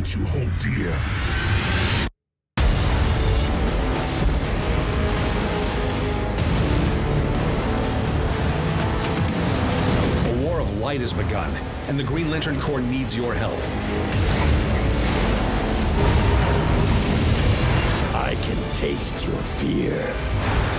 that you hold dear. A war of light has begun, and the Green Lantern Corps needs your help. I can taste your fear.